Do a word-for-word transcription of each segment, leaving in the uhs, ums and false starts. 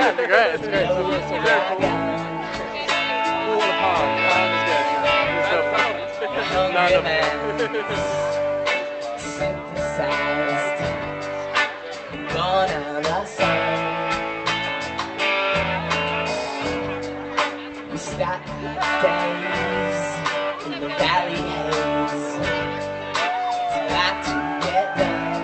Yeah, it'd be great. It's great. So, so very cool. Cool in the pond. Pond is good. There's no fun. None of them. Synthesized, gone out of sight. We start days in the valley haze. It's like to get down.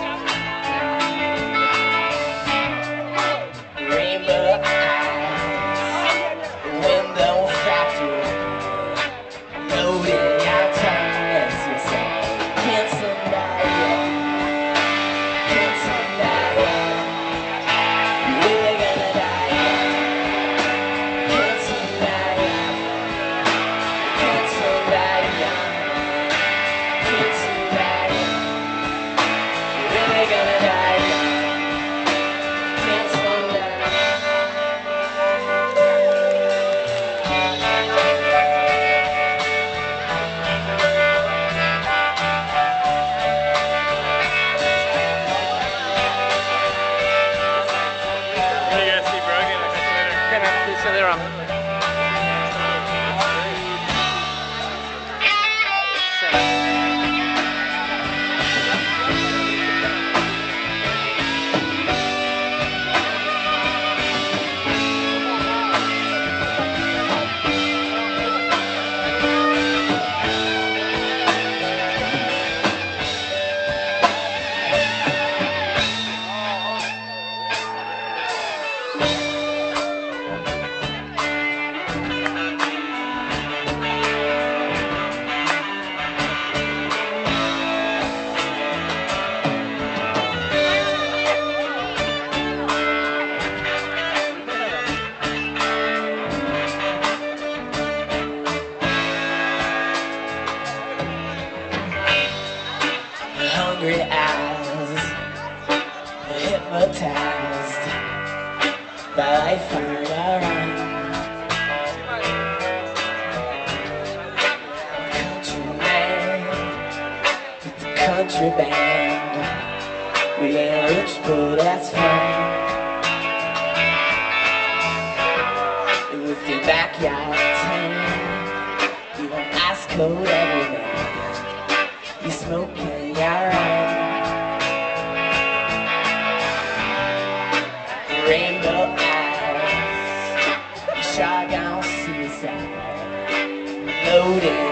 Rainbow eyes, window factory, loading our tongue as you say, can't somebody, can't somebody, really gonna die, can't somebody, can't somebody, can't somebody, really gonna die, can't somebody. Okay, man. See you later on. Hungry eyes, hypnotized by life around. Country man with the country band. We ain't rich, but that's fine. And with your backyard tan, you want ice cold every night. You smoking your own rainbow eyes, shotgun suicide, loaded